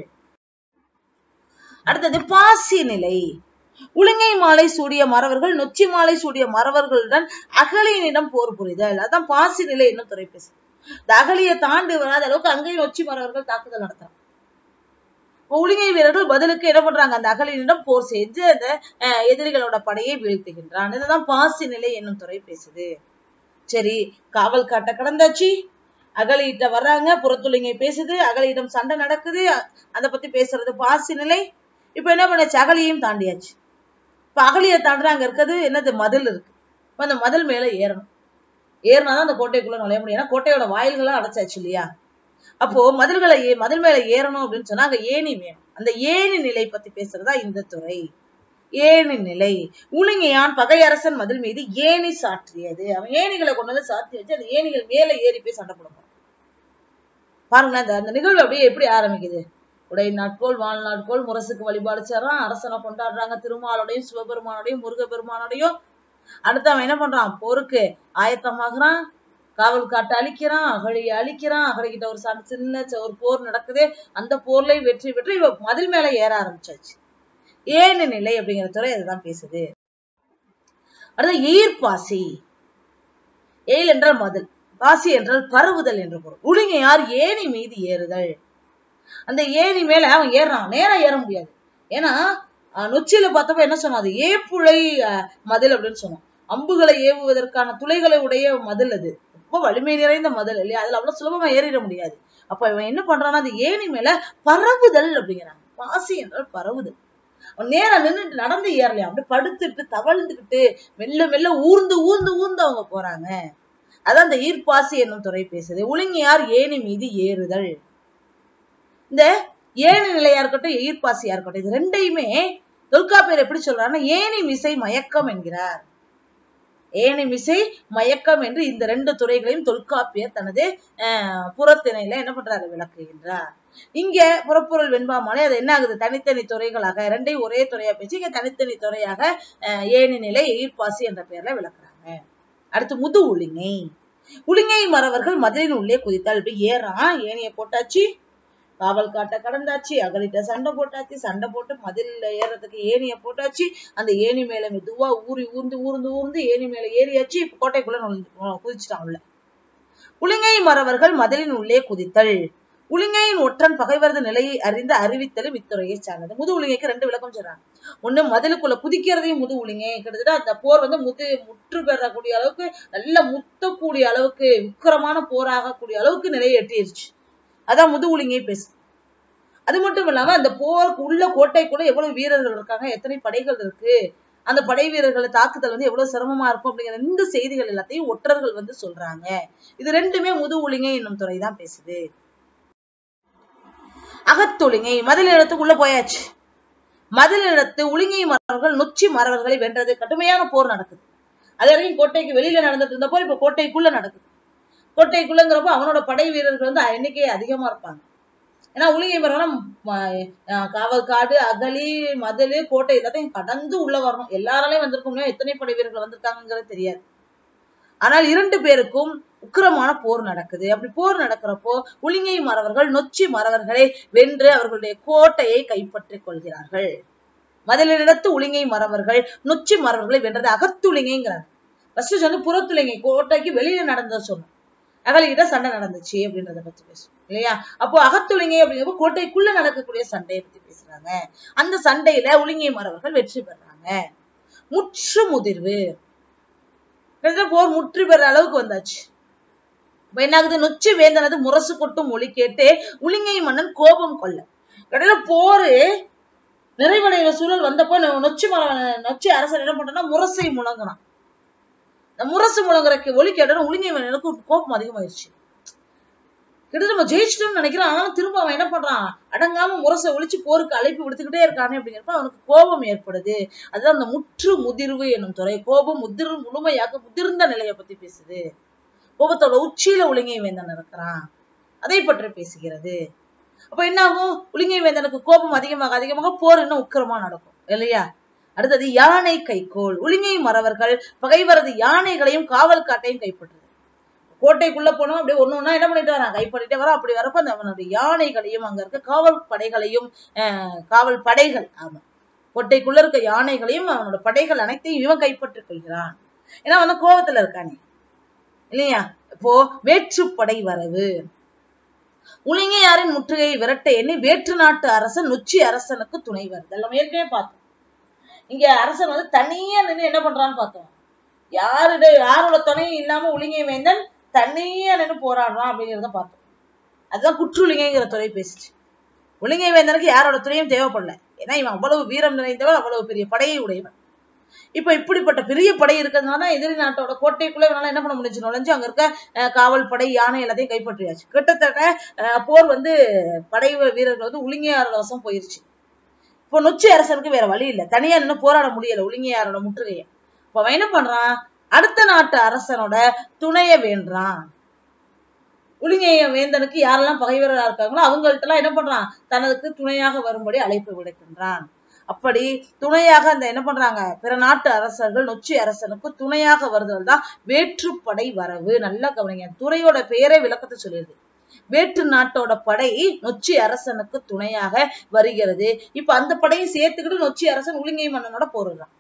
அடுத்தது பாசி நிலை. உளிங்கை மாலை சூடிய மறவர்கள் நொச்சி மாலை சூடிய மறவர்களுடன் அகழியினிடம் போர் புரிதல். அதான் பாசி நிலை என்னும் துறை பேசுது. இந்த அகழியை தாண்டி வராத அளவுக்கு அங்கேயும் நொச்சி மறவர்கள் தாக்குதல் நடத்துறாங்க. உளிங்கை வீரர்கள் பதிலுக்கு என்ன பண்றாங்க, அந்த அகழியினிடம் போர் செஞ்சு அந்த எதிரிகளோட படையை வீழ்த்துகின்றான். இதுதான் பாசி நிலை என்னும் துறை பேசுது. சரி, காவல் காட்ட கடந்தாச்சு, அகழியிட்ட வர்றாங்க, புறத்துளிங்கை பேசுது, அகழியிடம் சண்டை நடக்குது, அதை பத்தி பேசுறது பாசி நிலை. இப்ப என்ன பண்ணாச்சு, அகழியையும் தாண்டியாச்சு. இப்ப அகழியை தாண்டி அங்க இருக்கிறது என்னது, மதில் இருக்கு. இப்ப அந்த மதில் மேல ஏறணும். ஏறினாதான் அந்த கோட்டைக்குள்ள நுழைய முடியும். ஏன்னா கோட்டையோட வாயில்களா அடைச்சாச்சு இல்லையா. அப்போ மதில் மேல ஏறணும் அப்படின்னு சொன்னா அங்க ஏணி வேணும். அந்த ஏணி நிலை பத்தி பேசுறதா இந்த துறை. ஏணி நிலை. உளிங்கையான் பகையரசன் மதில் மீது ஏணி சாற்றியது. அவன் ஏணிகளை கொண்டு வந்து சாத்தி வச்சு அந்த ஏணிகள் மேல ஏறி போய் சண்டை போடுவான். பாருங்களேன், அந்த நிகழ்வு அப்படியே எப்படி ஆரம்பிக்குது. உடை நாட்கோள் வாழ் நாட்கோள் முரசுக்கு வழிபாடு செய்றான், அரசனை கொண்டாடுறாங்க, திருமாலோடையும் சிவபெருமானோடையும் முருகப்பெருமானோடையும். அடுத்து அவன் என்ன பண்றான், போருக்கு ஆயத்தமாகறான், காவல் காட்டை அழிக்கிறான், அகழியை அழிக்கிறான். அகழிக்கிட்ட ஒரு சின்ன ஒரு போர் நடக்குது. அந்த போர்ல வெற்றி பெற்று இவ மதில் மேல ஏற ஆரம்பிச்சாச்சு. ஏணி நிலை அப்படிங்கிற துறை அதுதான் பேசுது. அடுத்து ஈர்ப்பாசி. ஏல் என்றால் மதில், பாசி என்றால் பரவுதல் என்று பொருள். உளிங்கையார் ஏணி மீது ஏறுதல். அந்த ஏணி மேல அவன் ஏறான், நேரா ஏற முடியாது. ஏன்னா நொச்சியில பார்த்தப்ப என்ன சொன்னான், அது ஏப்புழை மதில் அப்படின்னு சொன்னான். அம்புகளை ஏவுவதற்கான துளைகளை உடைய மதில். அது ரொம்ப வலிமை நிறைந்த மதில் இல்லையா, அதுல அவ்வளவு சுலபமா ஏறிட முடியாது. அப்ப இவன் என்ன பண்றான்னா, அது ஏணி மேல பரவுதல் அப்படிங்கிறாங்க. பாசி என்றால் பரவுதல். அவன் நேரா நின்றுட்டு நடந்து ஏறலையா, அப்படி படுத்துட்டு தவழ்ந்துகிட்டு மெல்ல மெல்ல ஊர்ந்து ஊர்ந்து ஊர்ந்து அவங்க போறாங்க. அதான் அந்த ஈர்ப்பாசி என்னும் துறை பேசுது. உளிங்கையார் ஏணி மீது ஏறுதல். இந்த ஏணி நிலையா இருக்கட்டும், ஈர்ப்பாசியா இருக்கட்டும், இது ரெண்டையுமே தொல்காப்பியர் எப்படி சொல்றாருன்னா ஏணி மிசை மயக்கம் என்கிறார். ஏணி மிசை மயக்கம் என்று இந்த ரெண்டு துறைகளையும் தொல்காப்பியர் தனது புறத்திணையில என்ன பண்றாரு, விளக்குகின்றார். இங்க புறப்பொருள் வெண்பாமாலை அது என்ன ஆகுது, தனித்தனி துறைகளாக ரெண்டையும் ஒரே துறையா பேசி இங்க தனித்தனி துறையாக ஏணி நிலை ஈர்ப்பாசி என்ற பெயர்ல விளக்குறாங்க. அடுத்து முது உளிங்கை. உளிங்கை மறவர்கள் மதிலின் உள்ளே குதித்தால். இப்படி ஏறான், ஏணிய போட்டாச்சு, காவல் காட்ட கடந்தாச்சு, அகலிட்ட சண்டை போட்டாச்சு, சண்டை போட்டு மதில ஏறதுக்கு ஏணிய போட்டாச்சு, அந்த ஏணி மேல மெதுவா ஊர்ந்து ஊர்ந்து ஏணி மேல ஏறியாச்சு. இப்ப கோட்டைக்குள்ள குதிச்சுட்டான் உள்ள. உளிங்கை மறவர்கள் மதிலின் உள்ளே குதித்தல். உளிங்கையின் ஒற்றன் பகைவரது நிலையை அறிந்து அறிவித்தலும் இத்துறையை சார்ந்தது. முது உளிங்கைக்கு ரெண்டு விளக்கம் சொல்றாங்க. ஒண்ணு மதிலுக்குள்ள குதிக்கிறதையும் முது உளிங்கை. கிட்டத்தட்ட அந்த போர் வந்து முற்று பெறக்கூடிய அளவுக்கு, நல்ல முத்தக்கூடிய அளவுக்கு, உக்கிரமான போராகக்கூடிய அளவுக்கு நிலையை எட்டிருச்சு. அதான் முது உளிங்கை பேசு. அது மட்டும் இல்லாம அந்த போருக்கு உள்ள கோட்டைக்குள்ள எவ்வளவு வீரர்கள் இருக்காங்க, எத்தனை படைகள் இருக்கு, அந்த படை வீரர்களை தாக்குதல் வந்து எவ்வளவு சிரமமா இருக்கும் அப்படிங்கிற இந்த செய்திகள் எல்லாத்தையும் ஒற்றர்கள் வந்து சொல்றாங்க. இது ரெண்டுமே முது உளிங்கை என்னும் துறை தான் பேசுது. அகத்துளிங்கை. மதில் இடத்துக்குள்ள போயாச்சு. மதில் இடத்து உளிங்கை மறவர்கள் நொச்சி மறவர்களை வென்றது. கடுமையான போர் நடக்குது. அது வரைக்கும் கோட்டைக்கு வெளியில நடந்துட்டு இருந்த போர் இப்ப கோட்டைக்குள்ள நடக்குது. கோட்டைக்குள்ளங்கிறப்ப அவனோட படை வீரர்கள் வந்து எண்ணிக்கை அதிகமா இருப்பாங்க. ஏன்னா உளிங்கை மறவனா காவல் காடு, அகழி, மதில், கோட்டை எல்லாத்தையும் கடந்து உள்ள வரணும். எல்லாராலையும் வந்திருக்க முடியும், எத்தனை படை வீரர்கள் வந்திருக்காங்கிறது தெரியாது. ஆனால் இரண்டு பேருக்கும் உக்கிரமான போர் நடக்குது. அப்படி போர் நடக்கிறப்போ உளிங்கை மறவர்கள் நொச்சி மறவர்களை வென்று அவர்களுடைய கோட்டையை கைப்பற்றிக் கொள்கிறார்கள். மதிலிடத்து உளிங்கை மறவர்கள் நொச்சி மறவர்களை வென்றது அகத்துளிங்கைங்கிறார். ஃபர்ஸ்ட் வந்து புறத்துளிங்கை, கோட்டைக்கு வெளியில நடந்ததை சொன்னோம். அகலிகிட்ட சண்டை நடந்துச்சு அப்படின்றத பத்தி பேசுவோம் இல்லையா. அப்போ அகத்துளிங்கை அப்படிங்கிறப்ப கோட்டைக்குள்ள நடக்கக்கூடிய சண்டையை பத்தி பேசுறாங்க. அந்த சண்டையில உளிங்கை மறவர்கள் வெற்றி பெறாங்க. முற்று முதிர்வு. போர் முற்று பெற அளவுக்கு வந்தாச்சு. என்ன ஆகுது, நொச்சி வேந்தனது முரசு கொட்டும் ஒளி கேட்டு உளிங்கை மன்னன் கோபம் கொள்ள. கடையில போரு நிறைவடைகிற சூழல் வந்தப்போ நொச்சி அரசர் என்ன பண்றான்னா முரசை முழங்கினான். இந்த முரசு முழங்குற ஒளி கேட்ட உளிங்கை மன்னனுக்கு கோபம் அதிகமாயிருச்சு. கிட்ட நம்ம ஜெயிச்சிட்டோம்னு நினைக்கிறான். ஆனாலும் திரும்ப அவன் என்ன பண்றான், அடங்காம முரசை ஒழிச்சு போருக்கு அழைப்பு விடுத்துக்கிட்டே இருக்கானே அப்படிங்கிறப்ப அவனுக்கு கோபம் ஏற்படுது. அதுதான் அந்த முற்று முதிர்வு என்னும் துறை. கோபம் முழுமையாக முதிர்ந்த நிலையை பத்தி பேசுது. கோபத்தோட உச்சியில உலிங்கை வேந்தன் இருக்கிறான், அதை பற்றி பேசுகிறது. அப்ப என்ன ஆகும், உலிங்கை வேந்தனுக்கு கோபம் அதிகமாக அதிகமாக போர் இன்னும் உக்கிரமா நடக்கும் இல்லையா. அடுத்தது யானை கைகோள். உலிங்கை மறவர்கள் பகைவரது யானைகளையும் காவல் காட்டையும் கைப்பற்றுது. கோட்டைக்குள்ள போனோம் அப்படியே ஒண்ணு ஒண்ணா என்ன பண்ணிட்டு வரான், கைப்பற்றிட்டே வரான். அப்படி வரப்ப அந்த அவனுடைய யானைகளையும் அங்க இருக்க காவல் படைகளையும் காவல் படைகள், ஆமா, கோட்டைக்குள்ள இருக்க யானைகளையும் அவனோட படைகள் அனைத்தையும் இவன் கைப்பற்றிக் கொள்கிறான். ஏன்னா வந்து கோபத்துல இருக்கானே இல்லையா. இப்போ வேற்றுப்படை வரவு. உலிங்கையாரின் முற்றுகையை விரட்ட எண்ணி வேற்று நாட்டு அரசன் நொச்சி அரசனுக்கு துணை வருது. எல்லாம் ஏற்கனவே பார்த்தோம். இங்க அரசன் வந்து தனியா நின்று என்ன பண்றான்னு பார்த்தோம். யாரோட துணையும் இல்லாம உலிங்கை வேந்தன் தனியா நின்று போராடுறான் அப்படிங்கிறத பார்த்தோம். அதுதான் குற்றுலிங்கைங்கிற துறை பேசிச்சு. உலிங்கை வேந்தனுக்கு யாரோட துணையும் தேவைப்படல. ஏன்னா இவன் அவ்வளவு வீரம் நிறைந்தவன், அவ்வளவு பெரிய படையை உடையவன். இப்ப இப்படிப்பட்ட பெரிய படை இருக்கிறதுனால எதிரி நாட்டோட கோட்டைக்குள்ள இவனால என்ன பண்ண முடிஞ்சு, நுழைஞ்சு அங்க இருக்க காவல் படை யானை எல்லாத்தையும் கைப்பற்றியாச்சு. கிட்டத்தட்ட போர் வந்து படை வீரர்கள் வந்து உலிங்கையாரோட வசம் போயிருச்சு. இப்போ நொச்சி அரசனுக்கு வேற வழி இல்லை, தனியா நின்று போராட முடியல உலிங்கையாரோட முற்றுகையை. இப்ப அவன் என்ன பண்றான், அடுத்த நாட்டு அரசனோட துணைய வேண்டான். உலிங்கைய வேந்தனுக்கு யாரெல்லாம் பகைவர்களா இருக்காங்களோ அவங்கள்ட்ட எல்லாம் என்ன பண்றான், தனக்கு துணையாக வரும்படி அழைப்பு விடுக்கின்றான். அப்படி துணையாக அந்த என்ன பண்றாங்க, பிற நாட்டு அரசர்கள் நொச்சி அரசனுக்கு துணையாக வருதல் தான் வேற்றுப்படை வரவு. நல்லா கவனிங்க, துறையோட பெயரே விளக்கத்தை சொல்லிடுது. வேற்று நாட்டோட படை நொச்சி அரசனுக்கு துணையாக வருகிறது. இப்ப அந்த படையை சேர்த்துக்கிட்டு நொச்சி அரசன் உலிங்கை மன்னனோட போரிடுறான்.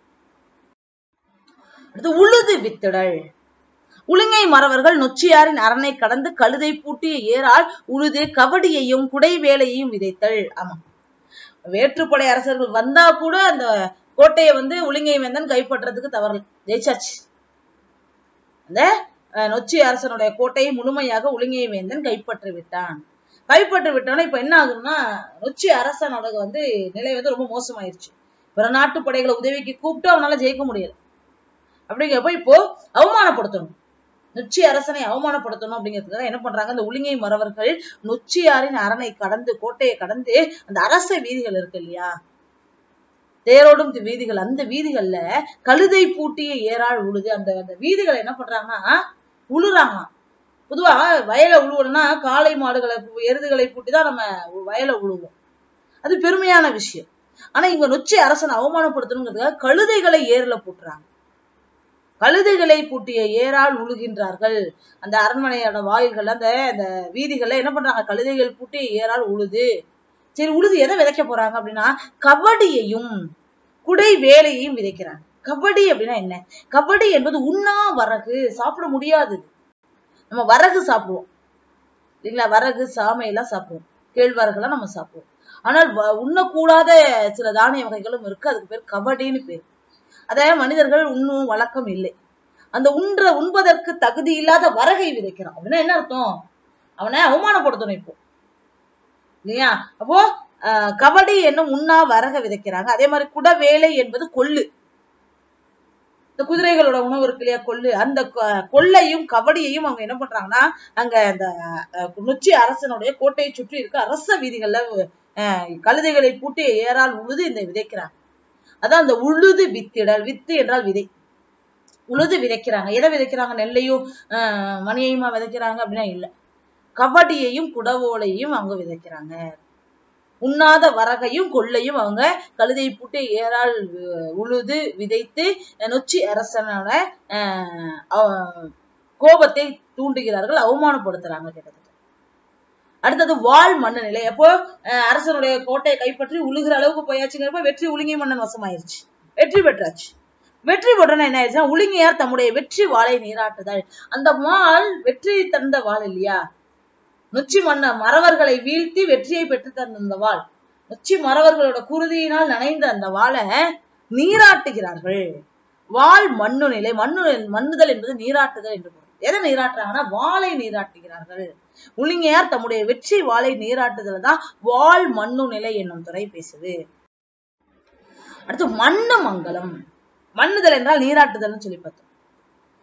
அடுத்து உழுது வித்திடல். உலிங்கை மறவர்கள் நொச்சியாரின் அரணை கடந்து கழுதை பூட்டிய ஏறால் உழுது கபடியையும் குடை வேலையையும் விதைத்தல். ஆமா, வேற்றுப்படை அரசர்கள் வந்தா கூட அந்த கோட்டையை வந்து உலிங்கை வேந்தன் கைப்பற்றதுக்கு தவறல, ஜெயிச்சாச்சு. அந்த நொச்சி அரசனுடைய கோட்டையை முழுமையாக உலிங்கை வேந்தன் கைப்பற்றி விட்டான். இப்ப என்ன ஆகுதுன்னா, நொச்சி அரசனோட வந்து நிலை வந்து ரொம்ப மோசமாயிருச்சு. பிற நாட்டு படைகளை உதவிக்கு கூப்பிட்டு அவனால ஜெயிக்க முடியல. அப்படிங்கிறப்ப இப்போ அவமானப்படுத்தணும், நொச்சி அரசனை அவமானப்படுத்தணும் அப்படிங்கிறதுக்காக என்ன பண்றாங்க, அந்த உலிங்கை மறவர்கள் நொச்சியாரின் அரணை கடந்து கோட்டையை கடந்து அந்த அரச வீதிகள் இருக்கு இல்லையா, தேரோடும் வீதிகள், அந்த வீதிகள்ல கழுதை பூட்டிய ஏறால் உழுது அந்த வீதிகளை என்ன பண்றாங்கன்னா உழுறாங்க. பொதுவா வயலை உழுவணும்னா காளை மாடுகளை எருதுகளை பூட்டிதான் நம்ம வயலை உழுவோம், அது பெருமையான விஷயம். ஆனா இவங்க நொச்சி அரசனை அவமானப்படுத்தணுங்கிறதுக்காக கழுதைகளை ஏர்ல பூட்டுறாங்க. கழுதைகளை பூட்டிய ஏறால் உழுகின்றார்கள். அந்த அரண்மனையோட வாயில்கள் அந்த வீதிகள்ல என்ன பண்றாங்க, கழுதைகள் பூட்டிய ஏறால் உழுது. சரி, உழுது எதை விதைக்க போறாங்க அப்படின்னா கபடியையும் குடை வேலையையும் விதைக்கிறாங்க. கபடி அப்படின்னா என்ன, கபடி என்பது உண்ணா வரகு, சாப்பிட முடியாது. நம்ம வரகு சாப்பிடுவோம் இல்லைங்களா, வரகு சாமை எல்லாம் சாப்பிடுவோம், கேழ்வரகுலாம் நம்ம சாப்பிடுவோம். ஆனால் உண்ணக்கூடாத சில தானிய வகைகளும் இருக்கு, அதுக்கு பேர் கபடின்னு பேர். அத மனிதர்கள் உண்ணும் வழக்கம் இல்லை. அந்த உண்பதற்கு தகுதி இல்லாத வரகை விதைக்கிறான் அப்படின்னா என்ன அர்த்தம், அவனை அவமானப்படுத்தணும் இப்போ இல்லையா. அப்போ கபடி என்னும் உண்ணா வரக விதைக்கிறாங்க. அதே மாதிரி குடவேலை என்பது கொள்ளு, இந்த குதிரைகளோட உணவு இருக்கு இல்லையா, கொள்ளு, அந்த கொள்ளையும் கபடியையும் அவங்க என்ன பண்றாங்கன்னா அங்க அந்த நொச்சி அரசனுடைய கோட்டையை சுற்றி இருக்க அரச வீதிகள்ல கழுதைகளை பூட்டி ஏறால் உழுது இந்த விதைக்கிறாங்க. அதான் அந்த உழுது வித்திடல். வித்து என்றால் விதை, உழுது விதைக்கிறாங்க. எதை விதைக்கிறாங்க, நெல்லையும் மணியையுமா விதைக்கிறாங்க அப்படின்னா இல்ல, கபடியையும் குடவோலையும் அவங்க விதைக்கிறாங்க. உண்ணாத வரகையும் கொள்ளையும் அவங்க கழுதை பூட்டி ஏறால் உழுது விதைத்து நொச்சி அரசனோட கோபத்தை தூண்டுகிறார்கள், அவமானப்படுத்துறாங்க கிட்டத்தட்ட. அடுத்தது வாள் மண்ணு நிலை. அப்போ அரசனுடைய கோட்டையை கைப்பற்றி உழுகிற அளவுக்கு போயாச்சுங்கிறப்ப வெற்றி உலிங்கை மன்னன் வசமாயிருச்சு, வெற்றி பெற்றாச்சு. வெற்றி பெற்றனா என்ன ஆயிடுச்சுன்னா உலிங்கையார் தம்முடைய வெற்றி வாளை நீராட்டுதல். அந்த வாள் வெற்றி தந்த வாள் இல்லையா, நொச்சி மறவர்களை வீழ்த்தி வெற்றியை பெற்று தந்த அந்த வாள், நொச்சி மறவர்களோட குருதியினால் நனைந்த அந்த வாளை நீராட்டுகிறார்கள். வாள் மண்ணு நிலை. மண்ணுதல் என்பது நீராட்டுதல் என்று பொருள். எதை நீராட்டுறாங்கன்னா வாளை நீராட்டுகிறார்கள். உலிங்கையார் தம்முடைய வெற்றி வாளை நீராட்டுதல் தான் வாள் மண்ணு நிலை என்னும் துறை பேசுது. அடுத்து மண்ணு மங்கலம். மண்ணுதல் என்றால் நீராட்டுதல் சொல்லி பார்த்தோம்.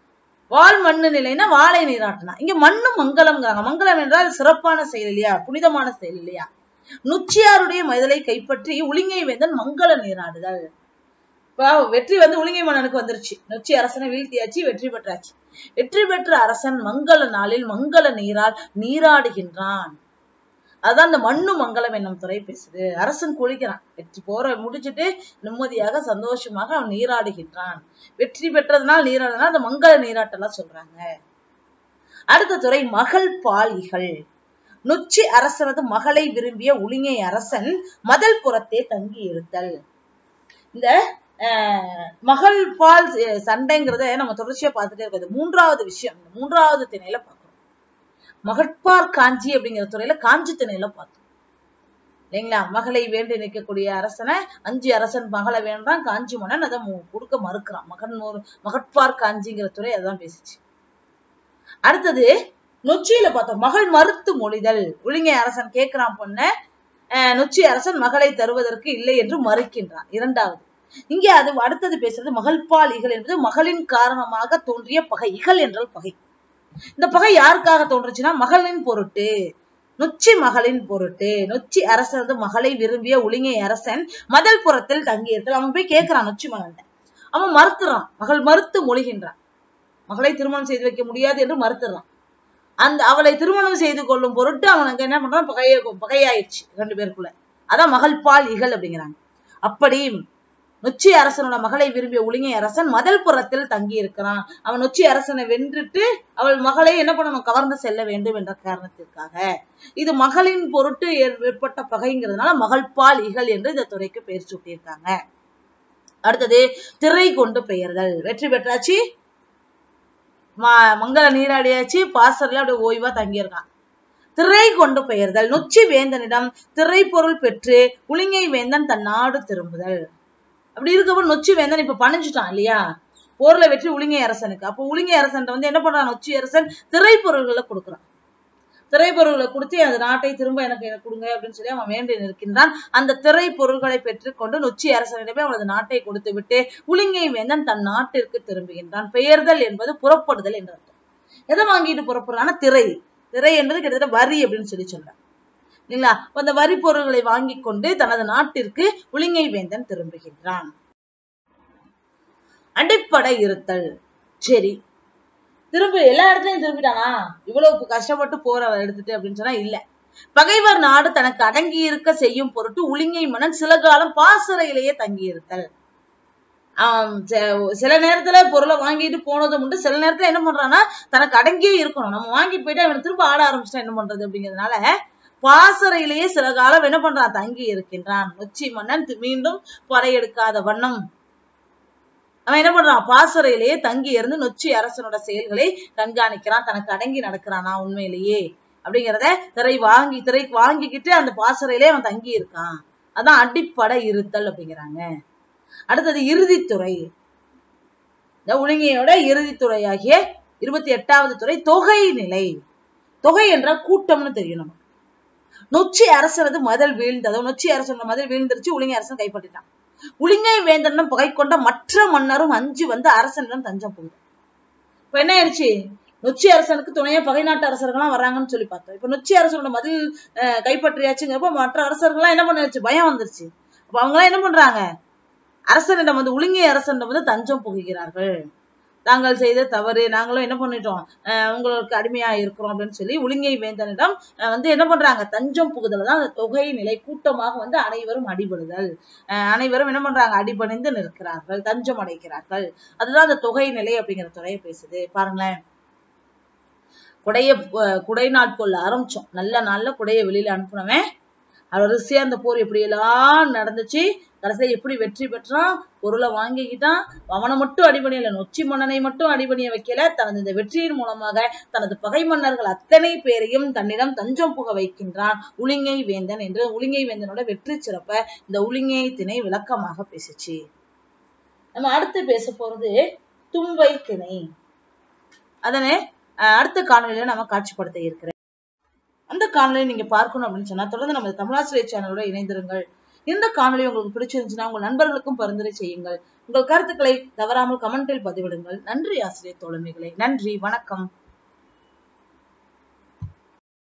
வாள் மண்ணு நிலைன்னா வாளை நீராட்டினா. இங்க மண்ணு மங்களம்ங்கிறாங்க. மங்களம் என்றால் சிறப்பான செயல் இல்லையா, புனிதமான செயல் இல்லையா. நொச்சியாருடைய மதலை கைப்பற்றி உளிங்கை வேந்தன் மங்கள நீராடுதல். இப்ப வெற்றி உளிங்கை மன்னனுக்கு வந்துருச்சு. நொச்சி அரசனை வீழ்த்தியாச்சு, வெற்றி பெற்றாச்சு. வெற்றி பெற்ற அரசன் மங்கள நாளில் மங்கள நீரால் நீராடுகின்றான். அதான் அந்த மண்ணு மங்களம் என்னும் துறை பேசுது. அரசன் குளிக்கிறான், வெற்றி போற முடிச்சுட்டு நிம்மதியாக சந்தோஷமாக அவன் நீராடுகின்றான். வெற்றி பெற்றதுனால் நீராடுனா அந்த மங்கள நீராட்டெல்லாம் சொல்றாங்க. அடுத்த துறை மகள் பால் இகல். நொச்சி அரசனது மகளை விரும்பிய உளிங்கை அரசன் மதல் புறத்தே தங்கி இருத்தல். இந்த மகள் பால் சண்டைங்கிறத நம்ம தொடர்ச்சியா பார்த்துட்டே இருக்கிறது. மூன்றாவது விஷயம், மூன்றாவது திணையில பார்க்கிறோம். மகட்பார் காஞ்சி அப்படிங்கிற துறையில காஞ்சி திணையில பார்த்தோம் இல்லைங்களா. மகளை வேண்டி நிற்கக்கூடிய அரசனை 5 அரசன் மகளை வேண்டாம், காஞ்சி மன்னன் அதை கொடுக்க மறுக்கிறான். மகட்பார் காஞ்சிங்கிற துறை அதான் பேசிச்சு. அடுத்தது நொச்சியில பார்த்தோம், மகள் மறுத்து மொழிதல். உளிங்கை அரசன் கேட்கிறான் பொண்ண, நொச்சி அரசன் மகளை தருவதற்கு இல்லை என்று மறுக்கின்றான். இரண்டாவது. இங்கே அது அடுத்தது பேசுறது மகள்பால் இகல் என்பது மகளின் காரணமாக தோன்றிய பகை. இகல் என்றால் பகை. இந்த பகை யாருக்காக தோன்றுச்சுன்னா மகளின் பொருட்டு, நொச்சி மகளின் பொருட்டு. நொச்சி அரசனது மகளை விரும்பிய உளிங்கை அரசன் மதல் புறத்தில் தங்கியிருத்தல். அவன் போய் கேட்கிறான் நொச்சி மகன், அவன் மறுத்துறான். மகள் மறுத்து மொழிகின்றான். மகளை திருமணம் செய்து வைக்க முடியாது என்று மறுத்துறான். அவளை திருமணம் செய்து கொள்ளும் பொருட்டு அவனுக்கு என்ன பண்றான், பகையாயிடுச்சு 2 பேருக்குள்ள. அதான் மகள்பால் இகல் அப்படிங்கிறாங்க. அப்படி நொச்சி அரசனோட மகளை விரும்பிய உளிங்கை அரசன் மதல் புறத்தில் தங்கி இருக்கிறான். அவன் நொச்சி அரசனை வென்றுட்டு அவள் மகளை என்ன பண்ணணும், கவர்ந்து செல்ல வேண்டும் என்ற காரணத்திற்காக. இது மகளின் பொருட்டு ஏற்பட்ட பகைங்கிறதுனால மகள்பால் இகல் என்று இந்த துறைக்கு பெயர் சூட்டியிருக்காங்க. அடுத்தது திரை கொண்டு பெயர்தல். வெற்றி பெற்றாச்சு, மங்கள நீராடியாச்சு, பாசறையில அப்படியே ஓய்வா தங்கியிருக்கான். திரை கொண்டு பெயர்தல். நொச்சி வேந்தனிடம் திரை பொருள் பெற்று உளிங்கை வேந்தன் தன் நாடு திரும்புதல். அப்படி இருக்கப்போ நொச்சி வேந்தன் இப்ப பணிஞ்சுட்டான் இல்லையா, போர்ல வெற்றி உளிங்கை அரசனுக்கு. அப்போ உளிங்கை அரசன் என்ன பண்றான், நொச்சி அரசன் திரை பொருள்களை கொடுக்குறான். திரை பொருள்களை கொடுத்து அந்த நாட்டை திரும்ப எனக்கு கொடுங்க அப்படின்னு சொல்லி அவன் வேண்டி நிற்கின்றான். அந்த திரை பொருள்களை பெற்றுக்கொண்டு நொச்சி அரசனிடமே அவனது நாட்டை கொடுத்து விட்டு உளிங்கை வேந்தன் தன் நாட்டிற்கு திரும்புகின்றான். பெயர்தல் என்பது புறப்படுதல் என்ற அர்த்தம். எதை வாங்கிட்டு புறப்படுறான்னா திரை. திரை என்பது கிட்டத்தட்ட வரி அப்படின்னு சொல்லி சொல்றான் இல்லைங்களா. அந்த வரி பொருள்களை வாங்கி கொண்டு தனது நாட்டிற்கு உளிங்கை வேந்தன் திரும்புகின்றான். அடிப்படை இருத்தல். சரி, திரும்ப எல்லா இடத்துலயும் திரும்பிட்டானா, இவ்வளவு கஷ்டப்பட்டு போற எடுத்துட்டு அப்படின்னு சொன்னா இல்ல. பகைவர் நாடு தனக்கு அடங்கி இருக்க செய்யும் பொருட்டு உளிங்கை மன்னன் சில காலம் பாசறையிலேயே தங்கி இருத்தல். சில நேரத்துல பொருளை வாங்கிட்டு போனதும் உண்டு, சில நேரத்துல என்ன பண்றான்னா தனக்கு அடங்கியே இருக்கணும். நம்ம வாங்கிட்டு போயிட்டு அவன் திரும்ப ஆட ஆரம்பிச்சுட்டா என்ன பண்றது அப்படிங்கிறதுனால பாசறையிலேயே சில காலம் என்ன பண்றான், தங்கி இருக்கின்றான். நொச்சி மன்னன் மீண்டும் படையெடுக்காத வண்ணம் அவன் என்ன பண்றான், பாசறையிலேயே தங்கி இருந்து நொச்சி அரசனோட செயல்களை கண்காணிக்கிறான். தனக்கு அடங்கி நடக்கிறானா உண்மையிலேயே அப்படிங்கிறத திரை வாங்கிக்கிட்டு அந்த பாசறையிலே அவன் தங்கி இருக்கான். அதான் அடிப்படை இருத்தல் அப்படிங்கிறாங்க. அடுத்தது இறுதித்துறை. இந்த உளிங்கையோட இறுதித்துறையாகிய 28வது துறை தொகை நிலை. தொகை என்றால் கூட்டம்னு தெரியும் நமக்கு. நொச்சி அரசனது மதல் வீழ்ந்ததும், நொச்சி அரசனோட மதல் வீழ்ந்துருச்சு, உளிங்கை அரசன் கைப்பற்றிட்டான். உளிங்கை வேந்தனும் பகை கொண்ட மற்ற மன்னரும் அஞ்சு வந்து அரசனிடம் தஞ்சம் புகுது. இப்ப என்ன ஆயிடுச்சு, நொச்சி அரசனுக்கு துணையா பகை நாட்டு அரசர்கள்லாம் வர்றாங்கன்னு சொல்லி பார்த்தோம். இப்ப நொச்சி அரசனோட மதில் கைப்பற்றியாச்சுங்கிறப்ப மற்ற அரசர்கள்லாம் என்ன பண்ணிருச்சு, பயம் வந்துருச்சு. அப்ப அவங்க எல்லாம் என்ன பண்றாங்க, அரசனிடம் உளிங்கை அரசனிடம் தஞ்சம் புகுகிறார்கள். தாங்கள் செய்த தவறு, நாங்களும் என்ன பண்ணிட்டோம், உங்களுக்கு அடிமையா இருக்கிறோம் அப்படின்னு சொல்லி உளிங்கை வேந்தனிடம் என்ன பண்றாங்க, தஞ்சம் புகுதல் தான் அந்த தொகை நிலை. கூட்டமாக அனைவரும் அடிபடுதல், அனைவரும் என்ன பண்றாங்க, அடிபணிந்து நிற்கிறார்கள், தஞ்சம் அடைக்கிறார்கள். அதுதான் அந்த தொகை நிலை அப்படிங்கிற துறையை பேசுது. பாருங்களேன், குடை நாட்கொள்ள ஆரம்பிச்சோம். நல்ல நாள்ல குடைய வெளியில அனுப்புனவன் வரிசையா அந்த போர் எப்படி எல்லாம் நடந்துச்சு, கடைசியில எப்படி வெற்றி பெற்றான், பொருளை வாங்கிக்கிட்டான். அவனை மட்டும் அடிபணியல, நொச்சி மன்னனை மட்டும் அடிபணிய வைக்கல, தனது இந்த வெற்றியின் மூலமாக தனது பகை மன்னர்கள் அத்தனை பேரையும் தன்னிடம் தஞ்சம் புக வைக்கின்றான் உளிங்கை வேந்தன் என்று உளிங்கை வேந்தனோட வெற்றி சிறப்ப இந்த உளிங்கை திணை விளக்கமாக பேசுச்சு. நம்ம அடுத்து பேச போறது தும்பை திணை. அதனை அடுத்த காணொலியில நம்ம காட்சிப்படுத்த இருக்கிறேன். அந்த காணொலியை நீங்க பார்க்கணும் அப்படின்னு சொன்னா தொடர்ந்து நம்ம தமிழாசிரியர் சேனலோட இணைந்திருங்கள். இந்த காணொலி உங்களுக்கு பிடிச்சிருந்துச்சுன்னா உங்கள் நண்பர்களுக்கும் பரிந்துரை செய்யுங்கள். உங்கள் கருத்துக்களை தவறாமல் கமெண்டில் பதிவிடுங்கள். நன்றி ஆசிரியர் தோழமைகளே. நன்றி, வணக்கம்.